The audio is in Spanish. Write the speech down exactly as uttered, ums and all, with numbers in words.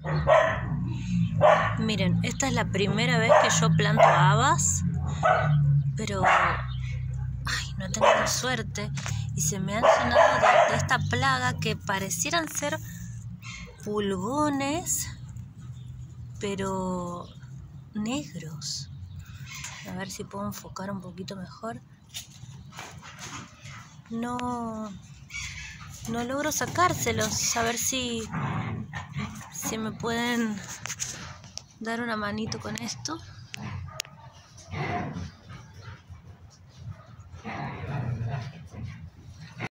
Miren, esta es la primera vez que yo planto habas, pero ay, no he tenido suerte y se me han llenado de, de esta plaga que parecieran ser pulgones, pero negros. A ver si puedo enfocar un poquito mejor. No, no logro sacárselos. A ver si, si me pueden dar una manito con esto.